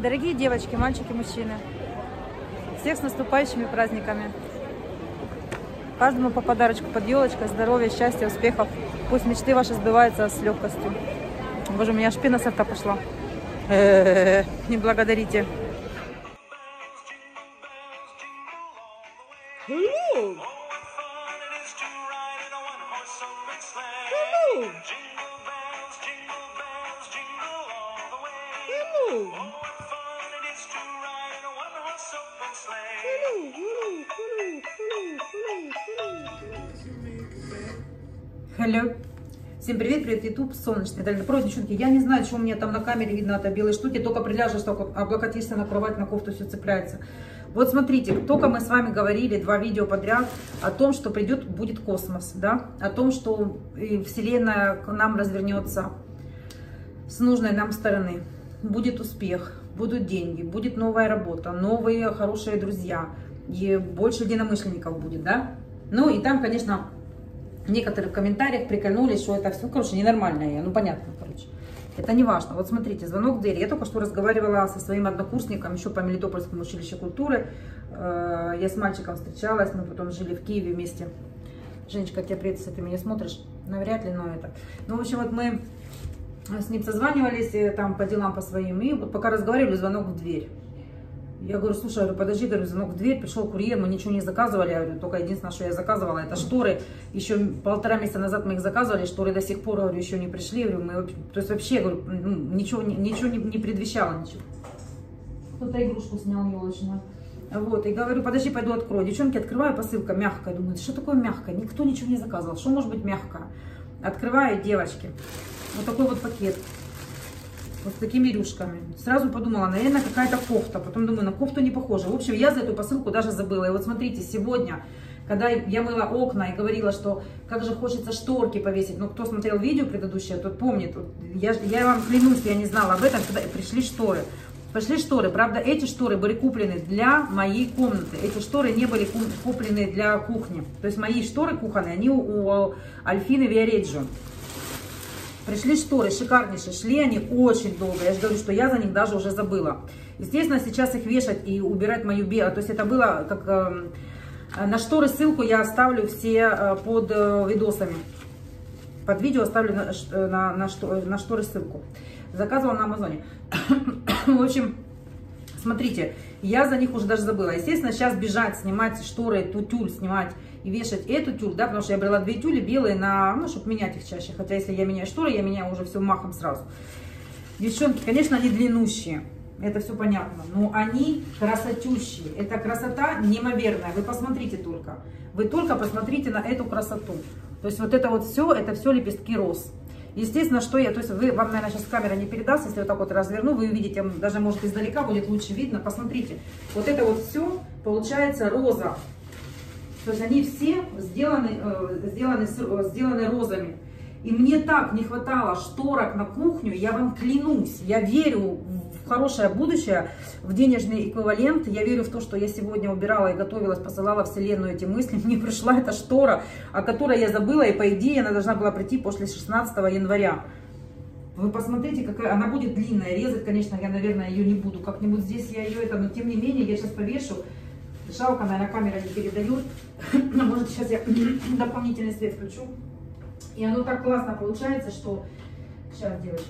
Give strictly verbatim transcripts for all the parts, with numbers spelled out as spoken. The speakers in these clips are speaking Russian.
Дорогие девочки, мальчики, мужчины, всех с наступающими праздниками. Каждому по подарочку под елочкой, здоровья, счастья, успехов. Пусть мечты ваши сбываются с легкостью. Боже, у меня аж пена со рта пошла. Не благодарите. Hello. Hello. Hello. Всем привет, привет, YouTube, солнечный. Просто, девчонки, я не знаю, что у меня там на камере видно от белой штуки, только приляжешь, только облокотишься на кровать, на кофту, все цепляется. Вот смотрите, только мы с вами говорили два видео подряд о том, что придет, будет космос, да, о том, что Вселенная к нам развернется с нужной нам стороны, будет успех, будут деньги, будет новая работа, новые хорошие друзья, и больше единомышленников будет, да. Ну и там, конечно, некоторые в комментариях прикольнулись, что это все, короче, ненормальное, ну понятно, короче. Это не важно. Вот смотрите, звонок в дверь. Я только что разговаривала со своим однокурсником еще по Мелитопольскому училищу культуры. Я с мальчиком встречалась, мы потом жили в Киеве вместе. Женечка, тебе привет, если ты меня смотришь. Навряд ли, но это. Ну, в общем, вот мы с ним созванивались там по делам по своим. И вот пока разговаривали, звонок в дверь. Я говорю, слушай, говорю, подожди, говорю, звонок в дверь, пришел курьер, мы ничего не заказывали, я говорю, только единственное, что я заказывала, это шторы. Еще полтора месяца назад мы их заказывали, шторы до сих пор, говорю, еще не пришли, говорю, мы, то есть вообще, говорю, ну, ничего, ничего не, не предвещало, ничего. Кто-то игрушку снял елочную. Вот, и говорю, подожди, пойду открою. Девчонки, открываю, посылка мягкая, думаю, что такое мягкое, никто ничего не заказывал, что может быть мягкое? Открываю, девочки, вот такой вот пакет. Вот с такими рюшками. Сразу подумала, наверное, какая-то кофта. Потом думаю, на кофту не похоже. В общем, я за эту посылку даже забыла. И вот смотрите, сегодня, когда я мыла окна и говорила, что как же хочется шторки повесить. Ну, кто смотрел видео предыдущее, тот помнит. Я, я вам клянусь, я не знала об этом, когда пришли шторы. Пришли шторы. Правда, эти шторы были куплены для моей комнаты. Эти шторы не были куплены для кухни. То есть мои шторы кухонные, они у, у Альфины Виареджо. Пришли шторы шикарнейшие, шли они очень долго, я же говорю, что я за них даже уже забыла. Естественно, сейчас их вешать и убирать мою белую, то есть это было как э, на шторы, ссылку я оставлю все э, под э, видосами. Под видео оставлю на, на, на, шторы, на шторы ссылку. Заказывала на Амазоне. В общем, смотрите, я за них уже даже забыла. Естественно, сейчас бежать, снимать шторы, эту тюль снимать и вешать эту тюль, да, потому что я брала две тюли белые, на, ну, чтобы менять их чаще. Хотя, если я меняю шторы, я меняю уже все махом сразу. Девчонки, конечно, они длиннущие, это все понятно, но они красотющие. Это красота неимоверная. Вы посмотрите только. Вы только посмотрите на эту красоту. То есть вот это вот все, это все лепестки роз. Естественно, что я, то есть вы, вам, наверное, сейчас камера не передаст, если вот так вот разверну, вы увидите, даже, может, издалека будет лучше видно. Посмотрите, вот это вот все получается роза. То есть они все сделаны, сделаны, сделаны розами. И мне так не хватало шторок на кухню, я вам клянусь, я верю в хорошее будущее, в денежный эквивалент, я верю в то, что я сегодня убирала и готовилась, посылала Вселенную эти мысли, мне пришла эта штора, о которой я забыла, и по идее она должна была прийти после шестнадцатого января. Вы посмотрите, какая она будет длинная, резать, конечно, я, наверное, ее не буду, как-нибудь здесь я ее это, но тем не менее, я сейчас повешу. Жалко, наверное, камера не передает. Может, сейчас я дополнительный свет включу. И оно так классно получается, что... Сейчас, девочки.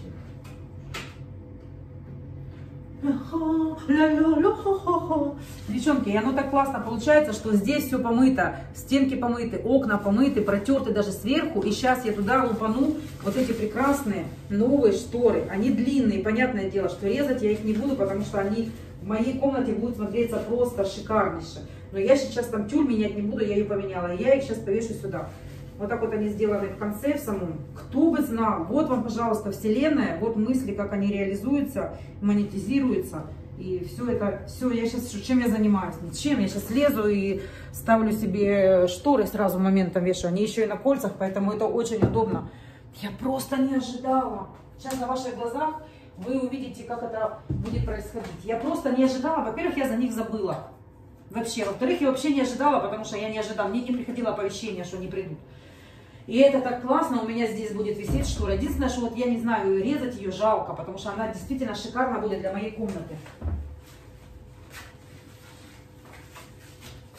Девчонки, и оно так классно получается, что здесь все помыто. Стенки помыты, окна помыты, протерты даже сверху. И сейчас я туда лупану вот эти прекрасные новые шторы. Они длинные, понятное дело, что резать я их не буду, потому что они... В моей комнате будет смотреться просто шикарнейше. Но я сейчас там тюль менять не буду, я ее поменяла. Я их сейчас повешу сюда. Вот так вот они сделаны в конце, в самом. Кто бы знал. Вот вам, пожалуйста, Вселенная. Вот мысли, как они реализуются, монетизируются. И все это, все, я сейчас, чем я занимаюсь? Ничем. Я сейчас лезу и ставлю себе шторы сразу моментом вешаю. Они еще и на кольцах, поэтому это очень удобно. Я просто не ожидала. Сейчас на ваших глазах вы увидите, как это будет происходить. Я просто не ожидала. Во-первых, я за них забыла. Вообще. Во-вторых, я вообще не ожидала, потому что я не ожидала. Мне не приходило оповещение, что они придут. И это так классно. У меня здесь будет висеть штора. Единственное, что вот я не знаю, резать ее жалко, потому что она действительно шикарно будет для моей комнаты.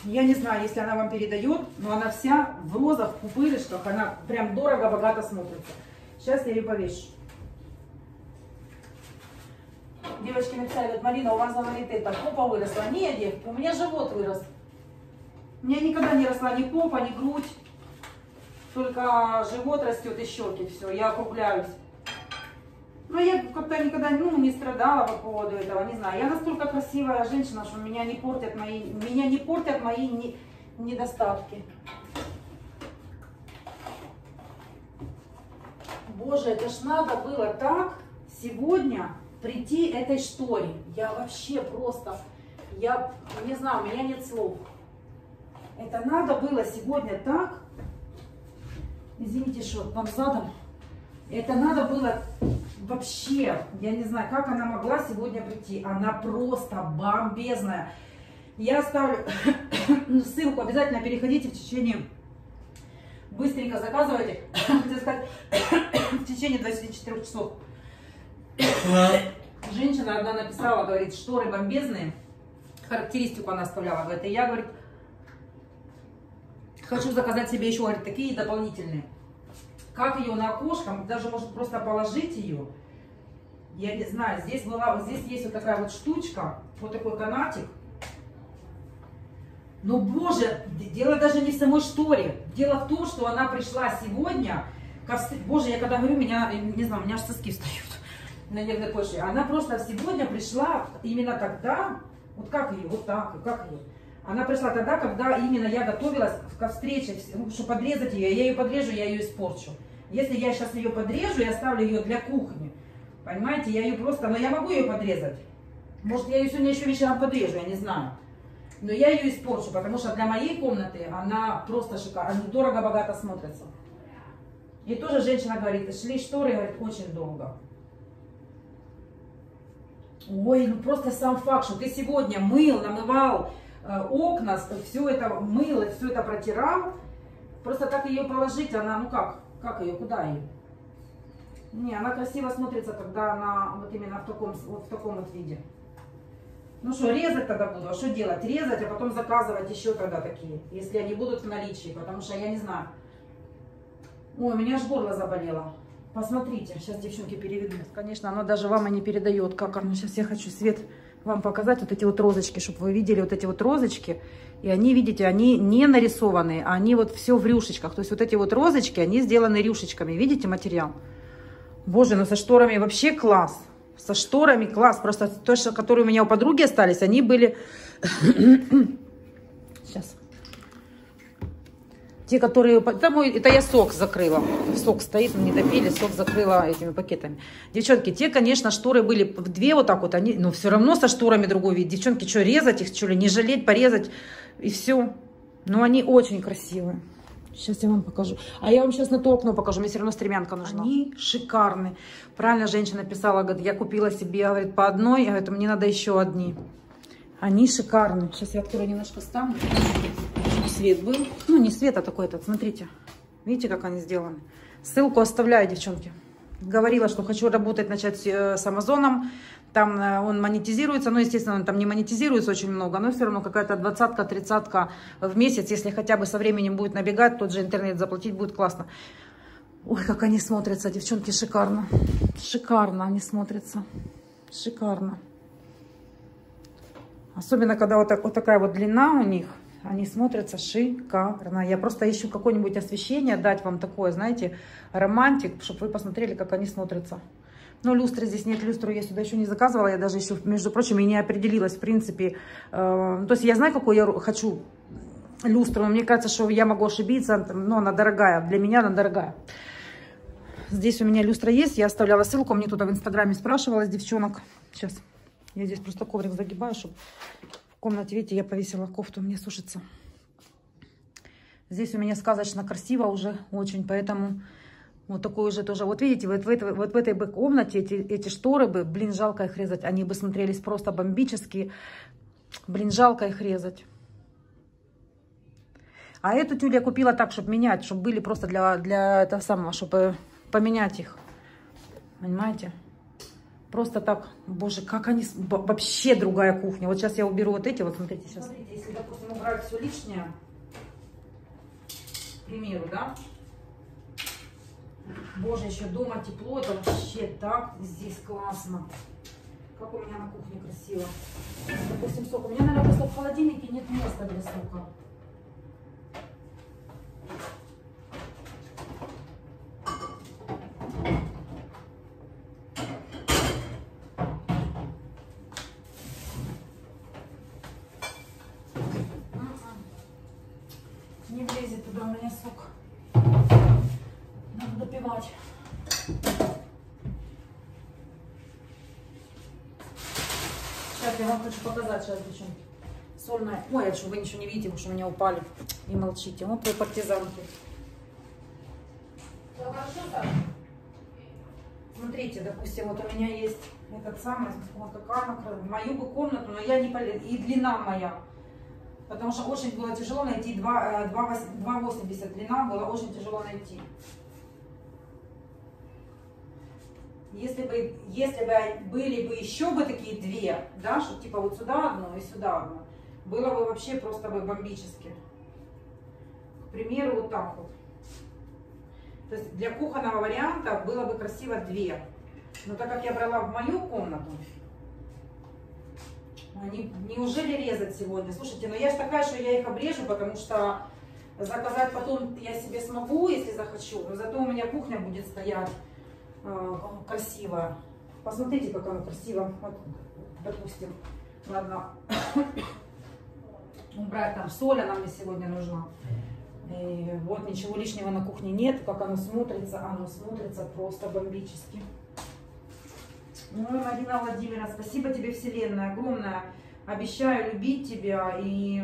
Я не знаю, если она вам передает, но она вся в розах, в пупырышках, она прям дорого-богато смотрится. Сейчас я ее повешу. Девочки написали, вот Марина, у вас, говорит, это, попа выросла. Нет, девки, у меня живот вырос. У меня никогда не росла ни попа, ни грудь. Только живот растет и щеки, все, я округляюсь. Но я как-то никогда ну, не страдала по поводу этого, не знаю. Я настолько красивая женщина, что меня не портят мои, меня не портят мои не, недостатки. Боже, это ж надо было так сегодня прийти этой шторе. Я вообще просто, я не знаю, у меня нет слов. Это надо было сегодня так. Извините, что вам задом. Это надо было вообще, я не знаю, как она могла сегодня прийти. Она просто бомбезная. Я оставлю ссылку, обязательно переходите в течение, быстренько заказывайте, хотел сказать, в течение двадцати четырёх часов. Женщина одна написала, говорит, шторы бомбезные, характеристику она оставляла в этой. Я, говорит, хочу заказать себе еще, говорит, такие дополнительные. Как ее на окошко, даже может просто положить ее. Я не знаю, здесь была, вот здесь есть вот такая вот штучка, вот такой канатик. Но, боже, дело даже не в самой шторе. Дело в том, что она пришла сегодня. Боже, я когда говорю, меня, не знаю, у меня аж соски встают на нервной почве. Она просто сегодня пришла именно тогда, вот как ее, вот так, как ее. Она пришла тогда, когда именно я готовилась ко встрече, чтобы подрезать ее. Я ее подрежу, я ее испорчу. Если я сейчас ее подрежу и оставлю ее для кухни, понимаете, я ее просто, но я могу ее подрезать. Может, я ее сегодня еще вечером подрежу, я не знаю. Но я ее испорчу, потому что для моей комнаты она просто шикарная, они дорого-богато смотрятся. И тоже женщина говорит, шли шторы, говорит, очень долго. Ой, ну просто сам факт, что ты сегодня мыл, намывал э, окна, все это мыл, все это протирал, просто так ее положить, она, ну как, как ее, куда ее? Не, она красиво смотрится, когда она вот именно в таком вот, в таком вот виде. Ну что, резать тогда буду, а что делать? Резать, а потом заказывать еще тогда такие, если они будут в наличии, потому что я не знаю. Ой, у меня аж горло заболело. Посмотрите, сейчас девчонки переведу. Конечно, оно даже вам и не передает, как оно. Сейчас я хочу свет вам показать, вот эти вот розочки, чтобы вы видели вот эти вот розочки. И они, видите, они не нарисованные, они вот все в рюшечках. То есть вот эти вот розочки, они сделаны рюшечками. Видите материал? Боже, ну со шторами вообще класс. Со шторами класс. Просто то, что, которые у меня у подруги остались, они были... Сейчас. Те, которые... Там, это я сок закрыла. Сок стоит, мы не допили, сок закрыла этими пакетами. Девчонки, те, конечно, шторы были в две вот так вот. Они, но все равно со шторами другой вид. Девчонки, что, резать их, что ли? Не жалеть, порезать и все. Но они очень красивые. Сейчас я вам покажу. А я вам сейчас на то окно покажу. Мне все равно стремянка нужна. Они шикарные. Правильно женщина писала, говорит, я купила себе, говорит, по одной. Я говорю, мне надо еще одни. Они шикарные. Сейчас я открою немножко стану. Свет был. Ну, не свет, а такой этот. Смотрите. Видите, как они сделаны. Ссылку оставляю, девчонки. Говорила, что хочу работать, начать с Амазоном. Там он монетизируется. Ну, естественно, он там не монетизируется очень много. Но все равно какая-то двадцатка, тридцатка в месяц. Если хотя бы со временем будет набегать, тот же интернет заплатить будет классно. Ой, как они смотрятся, девчонки, шикарно. Шикарно они смотрятся. Шикарно. Особенно, когда вот, так, вот такая вот длина у них. Они смотрятся шикарно. Я просто ищу какое-нибудь освещение, дать вам такое, знаете, романтик, чтобы вы посмотрели, как они смотрятся. Но люстры здесь нет, люстру я сюда еще не заказывала. Я даже еще, между прочим, и не определилась, в принципе. Э, то есть я знаю, какую я хочу люстру. Но мне кажется, что я могу ошибиться, но она дорогая. Для меня она дорогая. Здесь у меня люстра есть. Я оставляла ссылку. Мне тут в инстаграме спрашивала с девчонок. Сейчас. Я здесь просто коврик загибаю, чтобы... В комнате, видите, я повесила кофту, мне сушится. Здесь у меня сказочно красиво уже очень, поэтому вот такой уже тоже. Вот видите, вот в этой, вот в этой бы комнате эти, эти шторы бы, блин, жалко их резать. Они бы смотрелись просто бомбически. Блин, жалко их резать. А эту тюль я купила так, чтобы менять, чтобы были просто для, для этого самого, чтобы поменять их. Понимаете? Просто так, боже, как они, вообще другая кухня. Вот сейчас я уберу вот эти, вот смотрите сейчас. Смотрите, если, допустим, убрать все лишнее. К примеру, да? Боже, еще дома тепло, это вообще так здесь классно. Как у меня на кухне красиво. Допустим, сок. У меня, наверное, просто в холодильнике нет места для сока. Не влезет туда у меня сок. Надо допивать. Сейчас я вам хочу показать, сейчас, девчонки. Сольная. Ой, а что вы ничего не видите, потому что у меня упали. И молчите. Вот твои партизанки. Все хорошо так? Смотрите, допустим, вот у меня есть этот самый, вот такая, в мою бы комнату, но я не полезу. И длина моя. Потому что очень было тяжело найти два восемьдесят длина, было очень тяжело найти. Если бы, если бы были бы еще бы такие две, да, что типа вот сюда одно и сюда одно, было бы вообще просто бы бомбически. К примеру, вот так вот. То есть для кухонного варианта было бы красиво две. Но так как я брала в мою комнату, они, неужели резать сегодня? Слушайте, ну я же такая, что я их обрежу, потому что заказать потом я себе смогу, если захочу. Но зато у меня кухня будет стоять э, красивая. Посмотрите, как она красиво. Вот, допустим, ладно, убрать там соль, она мне сегодня нужна. И вот ничего лишнего на кухне нет. Как оно смотрится, оно смотрится просто бомбически. Ну, Марина Владимировна, спасибо тебе, Вселенная, огромное. Обещаю любить тебя и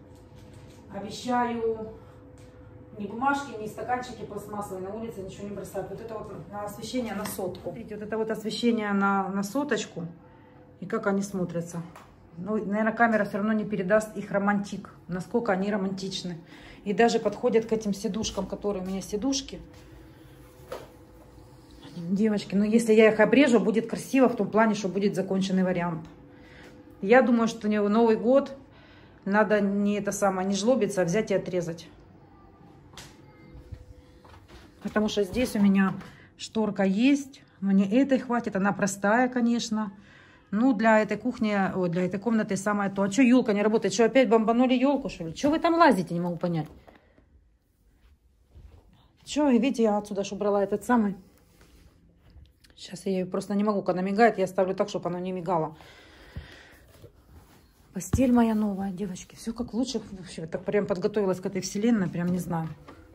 обещаю ни бумажки, ни стаканчики пластмассовые на улице, ничего не бросать. Вот это вот на освещение на сотку. Смотрите, вот это вот освещение на, на соточку. И как они смотрятся. Ну, наверное, камера все равно не передаст их романтик, насколько они романтичны. И даже подходят к этим сидушкам, которые у меня сидушки. Девочки, но если я их обрежу, будет красиво в том плане, что будет законченный вариант. Я думаю, что у Новый год надо не это самое, не жлобиться, а взять и отрезать. Потому что здесь у меня шторка есть, мне этой хватит, она простая, конечно. Ну, для этой кухни, о, для этой комнаты самое то. А что елка не работает? Что, опять бомбанули елку, что ли? Что вы там лазите, не могу понять. Что, видите, я отсюда ж убрала этот самый. Сейчас я ее просто не могу, когда мигает, я ставлю так, чтобы она не мигала. Постель моя новая, девочки. Все как лучше. Вообще, так прям подготовилась к этой вселенной, прям не знаю.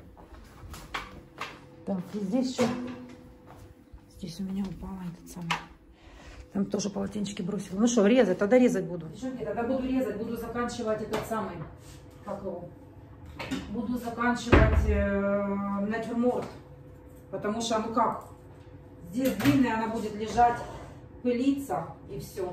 Так, и здесь что? Здесь у меня упала этот самый. Там тоже полотенчики бросила. Ну что, резать? Тогда резать буду. Девчонки, тогда буду резать, буду заканчивать этот самый, как его, буду заканчивать э, натюрморт. Потому что, ну как, здесь длинная, она будет лежать, пылиться и все.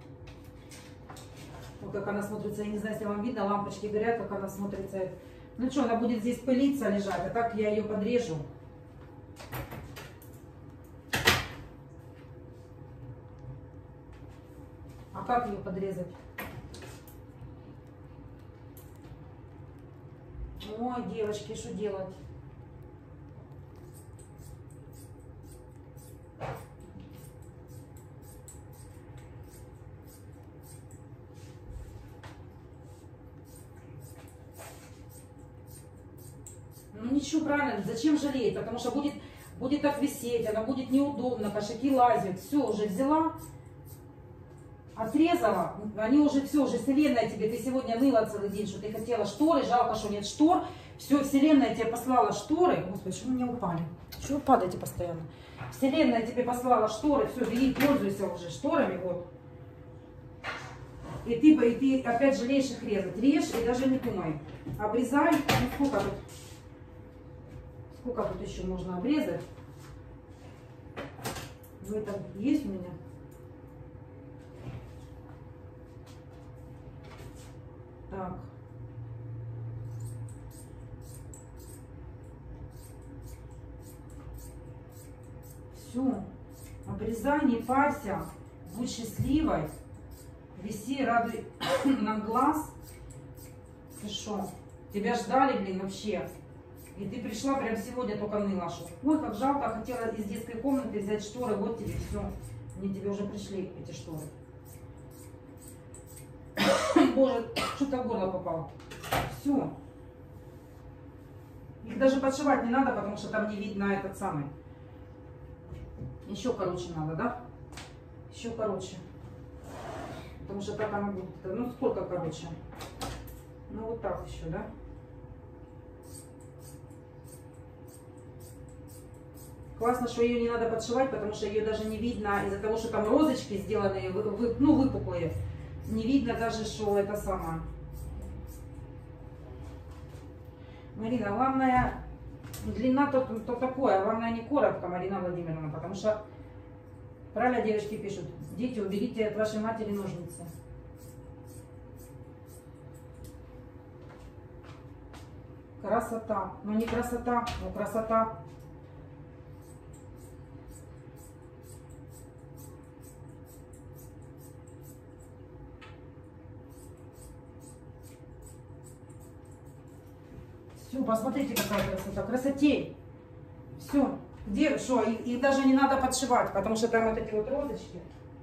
Вот как она смотрится, я не знаю, если вам видно, лампочки горят, как она смотрится. Ну что, она будет здесь пылиться, лежать, а так я ее подрежу. А как ее подрезать? Ой, девочки, что делать? Ну ничего, правильно, зачем жалеть? Потому что будет, будет так висеть, она будет неудобно, кошаки лазят. Все, уже взяла. Отрезала, они уже все, уже вселенная тебе, ты сегодня ныла целый день, что ты хотела шторы, жалко, что нет штор, все, вселенная тебе послала шторы, господи, что у меня упали, что вы падаете постоянно, вселенная тебе послала шторы, все, бери, пользуйся уже шторами, вот, и ты, и ты опять жалеешь их резать, режь и даже не думай, обрезай, ну сколько тут, сколько тут еще можно обрезать, ну это есть у меня. Так. Все. Обрезай, не парься. Будь счастливой. Виси, радуй нам глаз. Ты что? Тебя ждали, блин, вообще. И ты пришла прям сегодня только ныла. Ой, как жалко, хотела из детской комнаты взять шторы, вот тебе все. Мне тебе уже пришли эти шторы. Боже, что-то в горло попало. Все. Их даже подшивать не надо, потому что там не видно этот самый. Еще короче надо, да? Еще короче. Потому что так оно будет. Ну сколько короче? Ну вот так еще, да? Классно, что ее не надо подшивать, потому что ее даже не видно из-за того, что там розочки сделаны, вы, вы, ну выпуклые. Не видно даже, что это самое. Марина, главное, длина то, то такое, главное не коротко, Марина Владимировна, потому что, правильно девочки пишут, дети, уберите от вашей матери ножницы. Красота, ну не красота, но красота. Все, посмотрите, какая красота. Красотей. Все. Где, что, их, их даже не надо подшивать, потому что там вот эти вот розочки.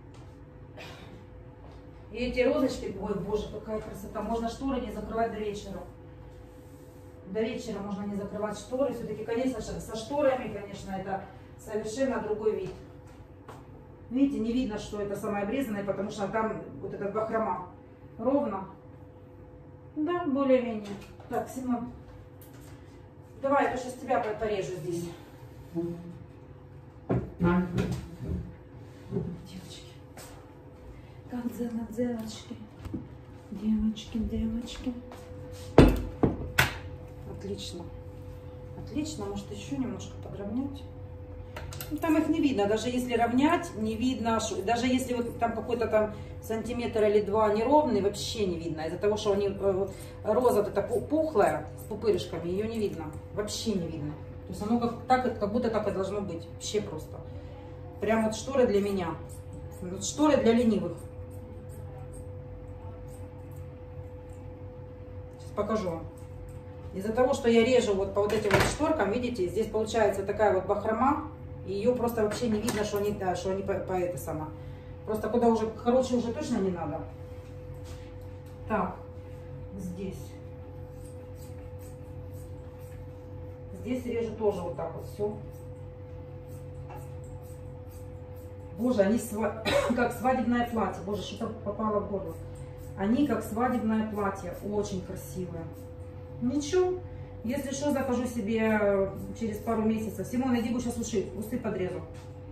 И эти розочки, ой, боже, какая красота. Можно шторы не закрывать до вечера. До вечера можно не закрывать шторы. Все-таки, конечно, со шторами, конечно, это совершенно другой вид. Видите, не видно, что это самое обрезанное, потому что там вот этот бахрома. Ровно. Да, более-менее. Так, Симон. Давай, я сейчас тебя порежу здесь. Девочки. Как дела, девочки? Девочки, девочки. Отлично. Отлично. Может, еще немножко подровнять? Ну, там их не видно. Даже если равнять, не видно. Даже если вот там какой-то там сантиметр или два неровный, вообще не видно. Из-за того, что они, роза вот эта пухлая, с пупырышками, ее не видно. Вообще не видно. То есть оно как, так, как будто так и должно быть. Вообще просто. Прям вот шторы для меня. Вот шторы для ленивых. Сейчас покажу вам. Из-за того, что я режу вот по вот этим вот шторкам, видите, здесь получается такая вот бахрома. И ее просто вообще не видно, что они, да, что они по, по это сама. Просто куда уже, короче, уже точно не надо. Так, здесь. Здесь режу тоже вот так вот все. Боже, они сва... как свадебное платье. Боже, что-то попало в горло. Они как свадебное платье. Очень красивое. Ничего. Если что, закажу себе через пару месяцев. Симон, иди, буду сейчас уши, усы подрезу.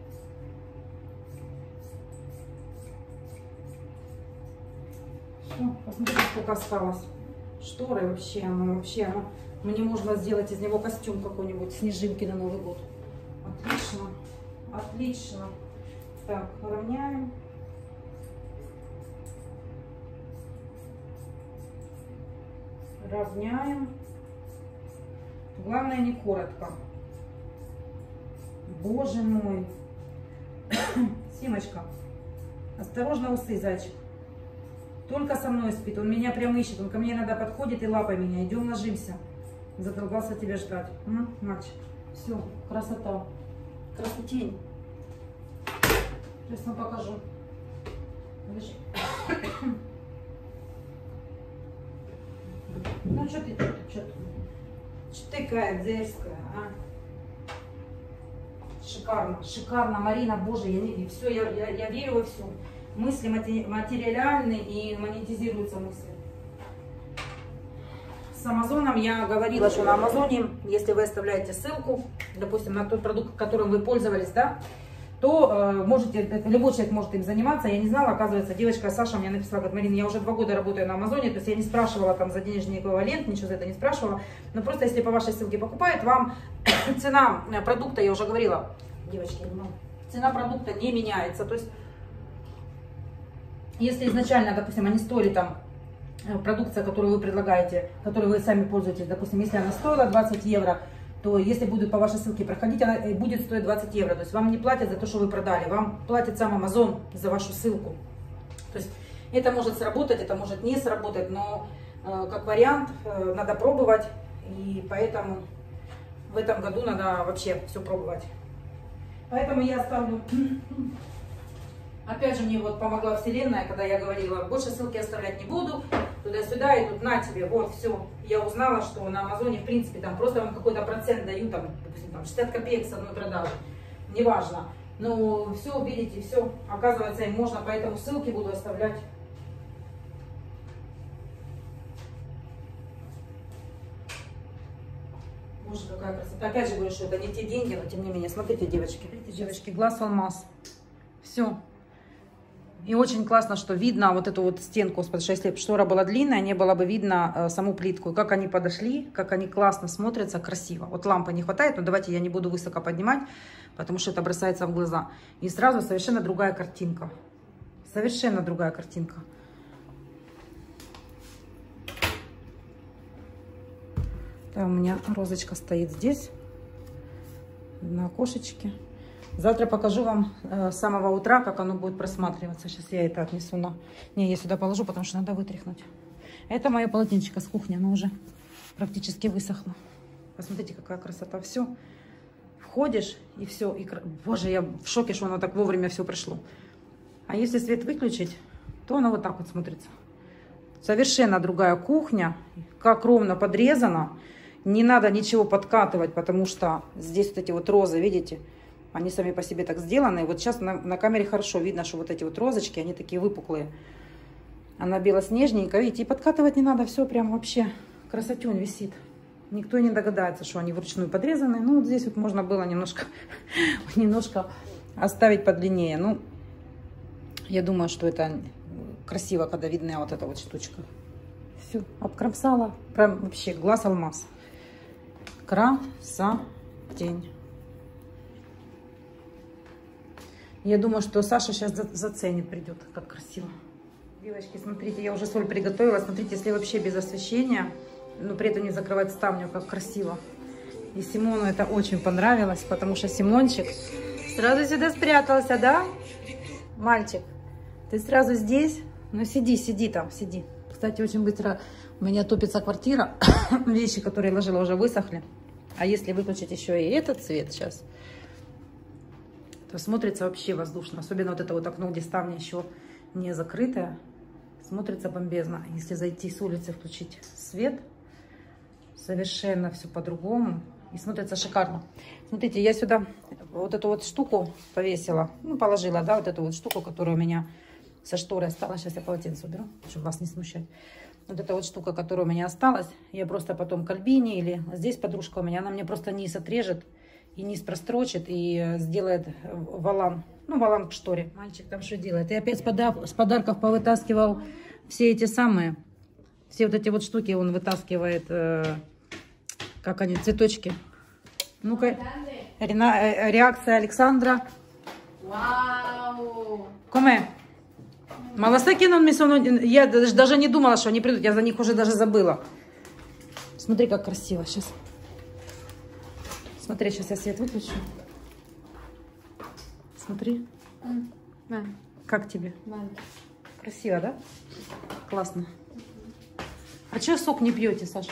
Все, посмотрите, сколько осталось. Шторы вообще, оно вообще, оно, мне можно сделать из него костюм какой-нибудь, снежинки на Новый год. Отлично, отлично. Так, равняем. Равняем. Главное, не коротко. Боже мой. Симочка, осторожно усы, зайчик. Только со мной спит. Он меня прям ищет. Он ко мне иногда подходит и лапой меня. Идем, ложимся. Задолбался тебя ждать. М? Мальчик. Все, красота. Красотень. Сейчас вам покажу. Лежи. Ну что ты, что ты, что ты? Что ты такая дерзкая, а? Шикарно, шикарно, Марина, боже, я, не, все, я, я, я верю во все. Мысли материальны и монетизируются мысли. С Амазоном я говорила, что на Амазоне, если вы оставляете ссылку, допустим, на тот продукт, которым вы пользовались, да, то э, можете, это, любой человек может им заниматься. Я не знала, оказывается, девочка Саша мне написала, говорит, Марина, я уже два года работаю на Амазоне, то есть я не спрашивала там за денежный эквивалент, ничего за это не спрашивала, но просто если по вашей ссылке покупают, вам цена продукта, я уже говорила, девочки, цена продукта не меняется, то есть если изначально, допустим, они стоили там, продукция, которую вы предлагаете, которой вы сами пользуетесь, допустим, если она стоила двадцать евро, то если будут по вашей ссылке проходить, она будет стоить двадцать евро. То есть вам не платят за то, что вы продали, вам платит сам Amazon за вашу ссылку. То есть это может сработать, это может не сработать, но как вариант, надо пробовать. И поэтому в этом году надо вообще все пробовать. Поэтому я оставлю... Опять же, мне вот помогла Вселенная, когда я говорила, больше ссылки оставлять не буду, туда-сюда, и тут на тебе, вот, все. Я узнала, что на Амазоне, в принципе, там просто вам какой-то процент дают, там, допустим, там шестьдесят копеек с одной продажи, неважно. Но все, видите, все, оказывается, им можно, поэтому ссылки буду оставлять. Боже, какая красота. Опять же говорю, что это не те деньги, но тем не менее, смотрите, девочки, видите, девочки, глаз алмаз. Все. И очень классно, что видно вот эту вот стенку, потому что если бы штора была длинная, не было бы видно э, саму плитку. И как они подошли, как они классно смотрятся, красиво. Вот лампы не хватает, но давайте я не буду высоко поднимать, потому что это бросается в глаза. И сразу совершенно другая картинка. Совершенно другая картинка. Там у меня розочка стоит здесь, на окошечке. Завтра покажу вам э, с самого утра, как оно будет просматриваться. Сейчас я это отнесу на... Не, я сюда положу, потому что надо вытряхнуть. Это мое полотенчико с кухни, оно уже практически высохло. Посмотрите, какая красота. Все. Входишь, и все. И... Боже, я в шоке, что оно так вовремя все пришло. А если свет выключить, то оно вот так вот смотрится. Совершенно другая кухня. Как ровно подрезано. Не надо ничего подкатывать, потому что здесь вот эти вот розы, видите? Они сами по себе так сделаны. Вот сейчас на, на камере хорошо видно, что вот эти вот розочки, они такие выпуклые. Она белоснежненькая, видите, и подкатывать не надо. Все прям вообще красотень висит. Никто и не догадается, что они вручную подрезаны. Ну, вот здесь вот можно было немножко, немножко оставить подлиннее. Ну, я думаю, что это красиво, когда видна вот эта вот штучка. Все, обкромсала. Прям вообще глаз алмаз. Красотень. Я думаю, что Саша сейчас заценит, придет, как красиво. Девочки, смотрите, я уже соль приготовила. Смотрите, если вообще без освещения, но при этом не закрывать ставню, как красиво. И Симону это очень понравилось, потому что Симончик сразу сюда спрятался, да? Мальчик, ты сразу здесь? Ну сиди, сиди там, сиди. Кстати, очень быстро у меня топится квартира. Вещи, которые я ложила, уже высохли. А если выключить еще и этот цвет сейчас, то смотрится вообще воздушно. Особенно вот это вот окно, где ставня еще не закрытая. Смотрится бомбезно. Если зайти с улицы, включить свет, совершенно все по-другому. И смотрится шикарно. Смотрите, я сюда вот эту вот штуку повесила. Ну, положила, да, вот эту вот штуку, которая у меня со шторой осталась. Сейчас я полотенце уберу, чтобы вас не смущать. Вот эта вот штука, которая у меня осталась, я просто потом к Альбине или здесь подружка у меня, она мне просто низ отрежет и низ прострочит и сделает волан. Ну, волан к шторе. Мальчик там что делает? И опять с, подар с подарков повытаскивал все эти самые, все вот эти вот штуки он вытаскивает, э, как они, цветочки. Ну-ка, реакция Александра. Вау! Коме? Малосакин он миссон, я даже не думала, что они придут, я за них уже даже забыла. Смотри, как красиво сейчас. Смотри, сейчас я свет выключу. Смотри. Да. Как тебе? Да. Красиво, да? Классно. А чего сок не пьете, Саша?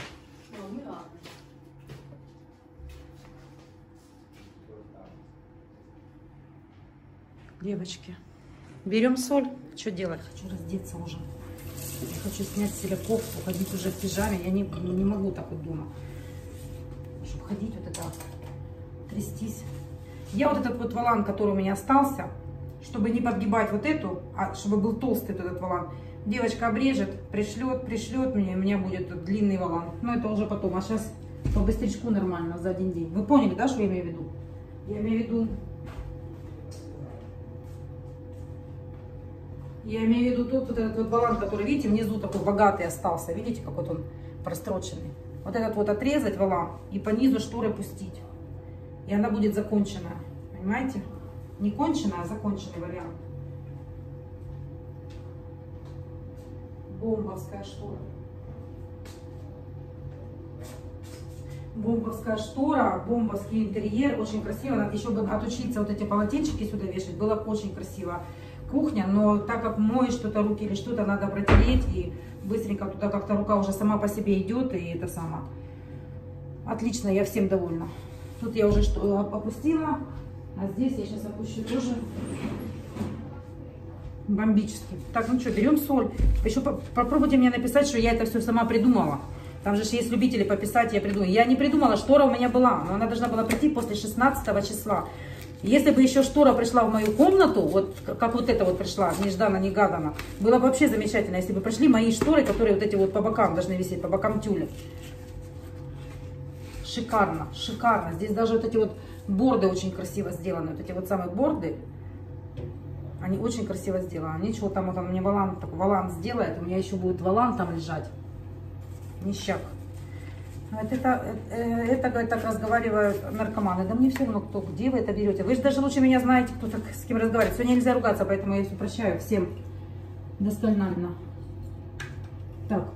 Девочки, берем соль. Что делать? Хочу раздеться уже. Я хочу снять с себя кофту, ходить уже в пижаме. Я не, не могу так вот дома. Чтобы ходить вот это, трястись. Я вот этот вот волан, который у меня остался, чтобы не подгибать вот эту, а чтобы был толстый этот волан, девочка обрежет, пришлет, пришлет мне, и у меня будет длинный волан. Но это уже потом. А сейчас по быстрячку нормально за один день. Вы поняли, да, что я имею в виду? Я имею в виду... Я имею в виду тот вот этот вот волан, который, видите, внизу такой богатый остался. Видите, как вот он простроченный. Вот этот вот отрезать волан и по низу шторы пустить. И она будет законченная. Понимаете? Не конченая, а законченный вариант. Бомбовская штора. Бомбовская штора, бомбовский интерьер. Очень красиво. Надо еще бы отучиться вот эти полотенчики сюда вешать. Было бы очень красиво. кухня, но так как моешь что-то руки или что-то, надо протереть и быстренько туда как-то рука уже сама по себе идет, и это само. Отлично, я всем довольна. Тут я уже что опустила, а здесь я сейчас опущу тоже бомбически. Так, ну что, берем соль. Еще попробуйте мне написать, что я это все сама придумала. Там же есть любители пописать, я придумала. Я не придумала, штора у меня была, но она должна была прийти после шестнадцатого числа. Если бы еще штора пришла в мою комнату, вот как вот эта вот пришла, нежданно-негаданно, было бы вообще замечательно, если бы пришли мои шторы, которые вот эти вот по бокам должны висеть, по бокам тюля. Шикарно, шикарно. Здесь даже вот эти вот борды очень красиво сделаны, вот эти вот самые борды, они очень красиво сделаны. Ничего, там вот он мне валан, такой валан сделает, у меня еще будет валан там лежать. Ништяк. Вот это, это, это так разговаривают наркоманы. Да мне все равно, кто, где вы это берете. Вы же даже лучше меня знаете, кто так, с кем разговаривает. Сегодня нельзя ругаться, поэтому я все прощаю всем досконально. Так.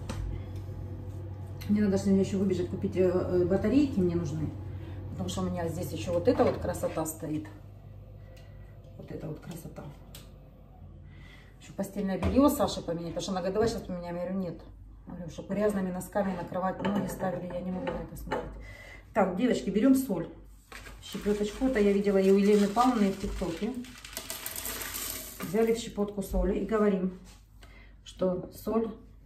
Мне надо сегодня еще выбежать, купить батарейки, мне нужны. Потому что у меня здесь еще вот эта вот красота стоит. Вот эта вот красота. Еще постельное белье Саше поменять, потому что она говорит, давай сейчас поменяем. Я говорю, нет. Говорю, что грязными носками накрывать ноги ставили, я не могу на это смотреть. Так, девочки, берем соль. Щепеточку. Это я видела и у Елены Павловны в ТикТоке. Взяли в щепотку соли и говорим, что соль,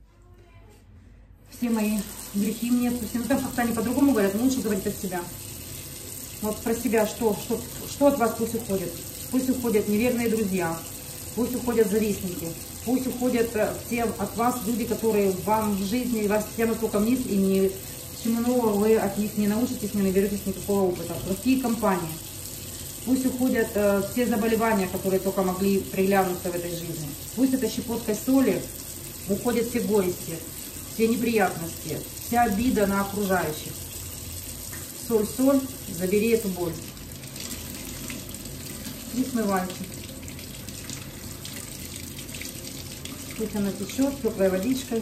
все мои грехи мне отпусти. Ну там как-то они по-другому говорят, но лучше говорить от себя. Вот про себя, что, что, что от вас пусть уходит. Пусть уходят неверные друзья, пусть уходят завистники. Пусть уходят все от вас люди, которые вам в жизни вас тянут только вниз, и ни чему нового вы от них не научитесь, не наберетесь никакого опыта. Плохие компании. Пусть уходят э, все заболевания, которые только могли приглянуться в этой жизни. Пусть этой щепоткой соли уходят все горести, все неприятности, вся обида на окружающих. Соль, соль, забери эту боль. И смывайте. Пусть она течет теплой водичкой.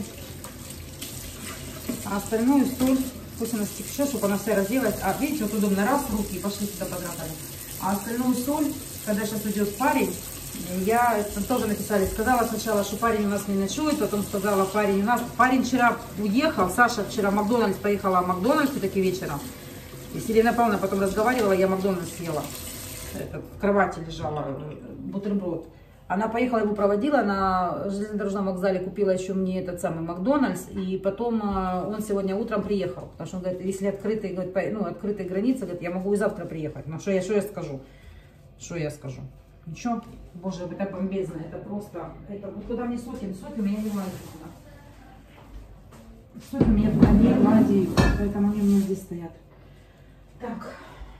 А остальную соль, пусть она стечет, чтобы она вся разделась. А видите, вот удобно, раз, руки, пошли сюда подракали. А остальную соль, когда сейчас идет парень, я тоже написали, сказала сначала, что парень у нас не ночует, потом сказала, парень у нас, парень вчера уехал, Саша вчера в Макдональдс поехала в Макдональдс все-таки вечером. И Елена Павловна потом разговаривала, я Макдональдс съела. Это, в кровати лежала, бутерброд. Она поехала, его проводила, на железнодорожном вокзале купила еще мне этот самый Макдональдс, и потом он сегодня утром приехал, потому что он говорит, если открытые, говорит, ну, открытые границы, говорит, я могу и завтра приехать. Ну что я, что я скажу? Что я скажу? Ничего, боже, это бомбезно, это просто, это, вот куда мне сотен, сотен меня не ладит туда. Сотен меня туда не ладит, поэтому они у меня здесь стоят. Так,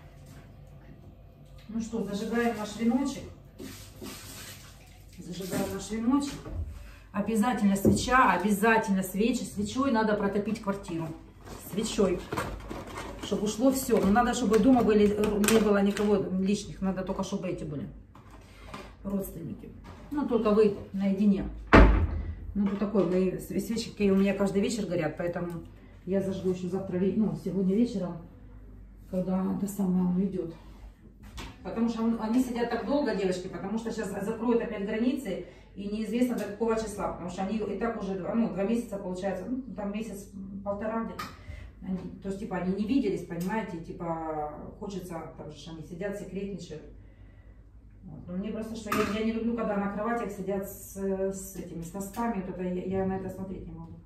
ну что, зажигаем наш веночек. Зажигаем наш веночек. Обязательно свеча, обязательно свечи. Свечой надо протопить квартиру. Свечой. Чтобы ушло все. Но надо, чтобы дома были, не было никого лишних. Надо только, чтобы эти были родственники. Ну, только вы наедине. Ну, вот такой, мои свечки у меня каждый вечер горят. Поэтому я зажгу еще завтра, ну, сегодня вечером, когда до самого он идет. Потому что они сидят так долго, девочки, потому что сейчас закроют опять границы, и неизвестно до какого числа, потому что они и так уже два, ну, два месяца, получается, ну, там месяц-полтора где-то. То есть, типа, они не виделись, понимаете, типа, хочется, там же они сидят, секретничают. Вот. Но мне просто, что я, я не люблю, когда на кроватях сидят с, с этими, с носками, вот это, я, я на это смотреть не могу.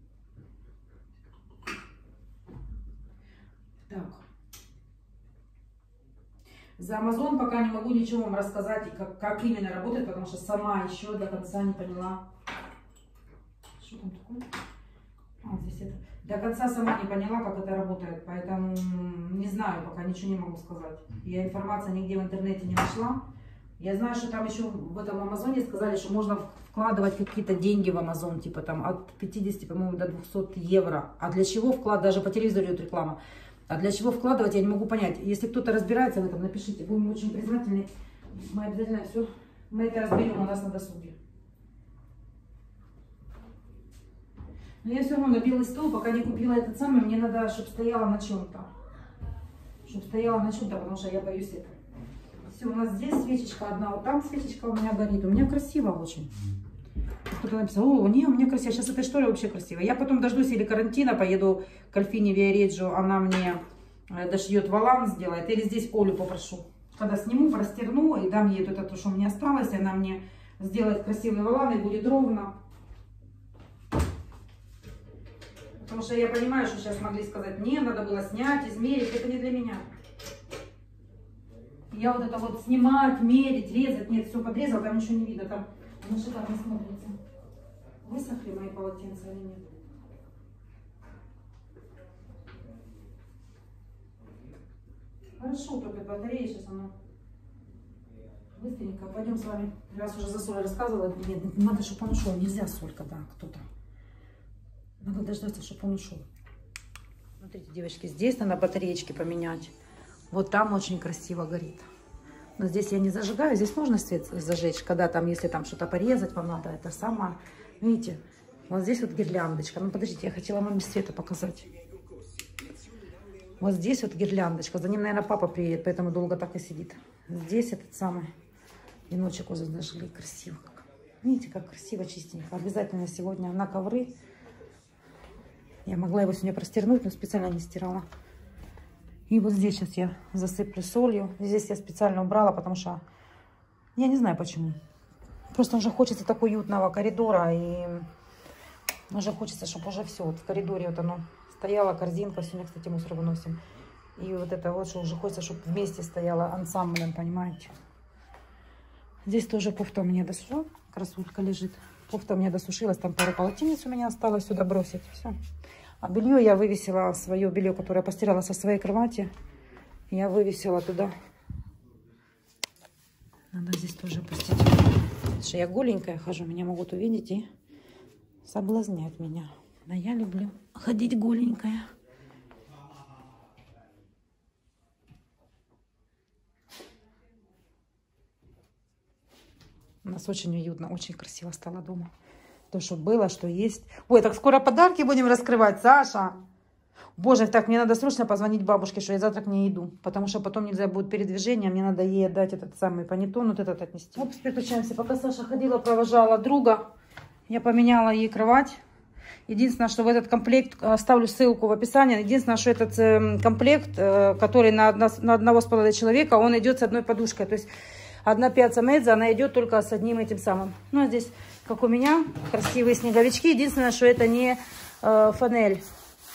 Так. За Amazon пока не могу ничего вам рассказать, как, как именно работает, потому что сама еще до конца не поняла. Что там такое? А, здесь это. До конца сама не поняла, как это работает, поэтому не знаю, пока ничего не могу сказать. Я информацию нигде в интернете не нашла. Я знаю, что там еще в этом Амазоне сказали, что можно вкладывать какие-то деньги в Amazon, типа там от пятидесяти, по-моему, до двухсот евро. А для чего вклад, даже по телевизору идет реклама. А для чего вкладывать, я не могу понять. Если кто-то разбирается в этом, напишите. Будем очень признательны. Мы обязательно все, мы это разберем у нас на досуге. Но я все равно на белый стол, пока не купила этот самый, мне надо, чтобы стояла на чем-то. Чтобы стояла на чем-то, потому что я боюсь это. Все, у нас здесь свечечка одна, вот там свечечка у меня горит. У меня красиво очень. Кто-то написал, о, не, у меня красиво. Сейчас эта штора вообще красиво. Я потом дождусь или карантина, поеду к Альфине Виареджо, она мне дошьет волан, сделает. Или здесь Олю попрошу. Когда сниму, простерну и дам ей это, то, что у меня осталось, и она мне сделает красивый волан и будет ровно. Потому что я понимаю, что сейчас могли сказать, не, надо было снять, измерить, это не для меня. Я вот это вот снимать, мерить, резать, нет, все подрезала, там ничего не видно, там оно шикарно смотрится. Высохли мои полотенца или нет? Хорошо, только батарея сейчас она быстренько. Пойдем с вами, раз уже за соль рассказывала, нет, надо, чтобы он ушел, нельзя соль, когда кто-то. Надо дождаться, чтобы он ушел. Смотрите, девочки, здесь надо батареечки поменять. Вот там очень красиво горит. Но здесь я не зажигаю. Здесь можно свет зажечь, когда там, если там что-то порезать вам надо. Это самое. Видите, вот здесь вот гирляндочка. Ну, подождите, я хотела вам без света показать. Вот здесь вот гирляндочка. За ним, наверное, папа приедет, поэтому долго так и сидит. Здесь этот самый веночек уже зажгли. Красиво как. Видите, как красиво, чистенько. Обязательно сегодня на ковры. Я могла его сегодня простернуть, но специально не стирала. И вот здесь сейчас я засыплю солью. Здесь я специально убрала, потому что я не знаю почему. Просто уже хочется такого уютного коридора. И уже хочется, чтобы уже все. Вот в коридоре вот оно стояла, корзинка. Сегодня, кстати, мусор выносим. И вот это вот, что уже хочется, чтобы вместе стояла ансамблем, понимаете. Здесь тоже кофта у меня досушила. Красотка лежит. Кофта у меня досушилась. Там пару полотенец у меня осталось сюда бросить. Все. А белье я вывесила, свое белье, которое я постирала со своей кровати. Я вывесила туда. Надо здесь тоже постирать. Потому что я голенькая хожу, меня могут увидеть и соблазнять меня. А я люблю ходить голенькая. У нас очень уютно, очень красиво стало дома. То, что было, что есть. Ой, так скоро подарки будем раскрывать, Саша. Боже, так, мне надо срочно позвонить бабушке, что я завтра к ней иду. Потому что потом нельзя будет передвижение. Мне надо ей отдать этот самый панеттон, вот этот отнести. Опс, переключаемся. Пока Саша ходила, провожала друга, я поменяла ей кровать. Единственное, что в этот комплект, оставлю ссылку в описании. Единственное, что этот э, комплект, э, который на, одно, на одного с половиной человека, он идет с одной подушкой. То есть одна пьяца медза, она идет только с одним этим самым. Ну, а здесь, как у меня, красивые снеговички. Единственное, что это не э, фанель.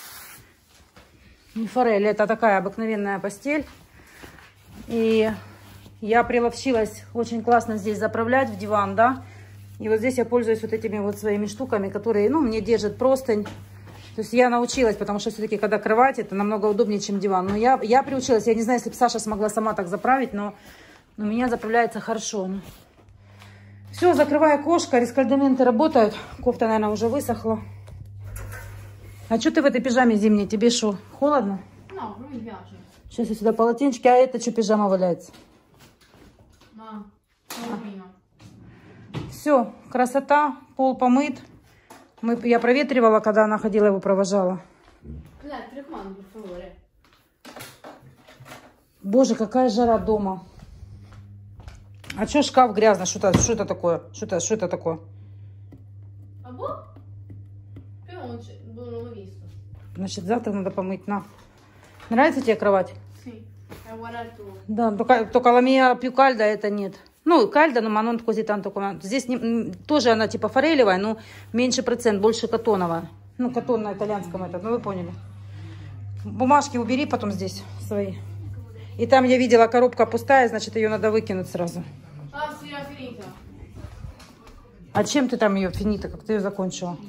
Не форель, это такая обыкновенная постель. И я приловчилась очень классно здесь заправлять в диван, да. И вот здесь я пользуюсь вот этими вот своими штуками, которые, ну, мне держат простынь. То есть я научилась, потому что все-таки, когда кровать, это намного удобнее, чем диван. Но я, я приучилась, я не знаю, если бы Саша смогла сама так заправить, но у меня заправляется хорошо. Все, закрываю окошко, рискальдементы работают. Кофта, наверное, уже высохла. А что ты в этой пижаме зимней? Тебе что, холодно? No, non mi piace. Сейчас я сюда полотенчики, а это что, пижама валяется? Ma, non prima. Все, красота, пол помыт. Мы, я проветривала, когда она ходила, его провожала. Боже, какая жара дома. А что шкаф грязный? Что это, что это такое? Что это, что это такое? Значит, завтра надо помыть. На. Нравится тебе кровать? Да, только, только la mia più calda это нет. Ну, кальда, но манон così tanto. Здесь не, тоже она типа форелевая, но меньше процент, больше катоновая. Ну, катон на итальянском это, ну вы поняли. Бумажки убери потом здесь свои. И там я видела, коробка пустая, значит, ее надо выкинуть сразу. А чем ты там ее, финита, как ты ее закончила?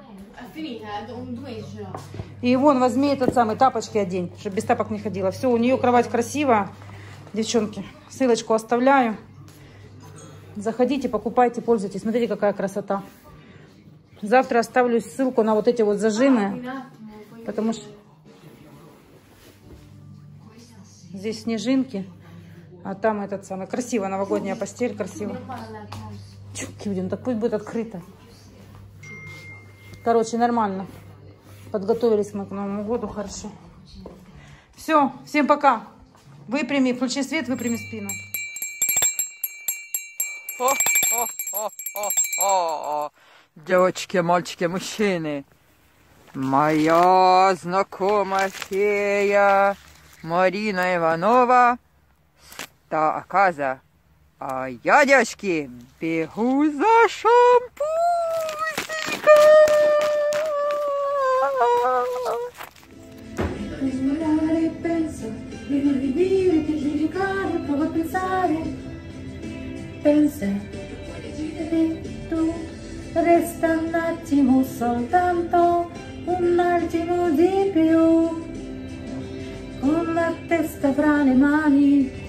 И вон, возьми этот самый, тапочки одень, чтобы без тапок не ходила. Все, у нее кровать красивая, девчонки. Ссылочку оставляю. Заходите, покупайте, пользуйтесь. Смотрите, какая красота. Завтра оставлю ссылку на вот эти вот зажимы. Потому что здесь снежинки. А там этот самый. Красиво, новогодняя постель, красиво. Чё, Кивдин, так пусть будет открыто. Короче, нормально. Подготовились мы к Новому году, хорошо. Все, всем пока. Выпрями, включи свет, выпрями спину. Хо-хо-хо-хо-хо. Девочки, мальчики, мужчины. Моя знакомая фея Марина Иванова ста оказа. А я, девочки, бегу за шампусиком. Resta un attimo soltanto, un attimo di più, con la testa fra le mani.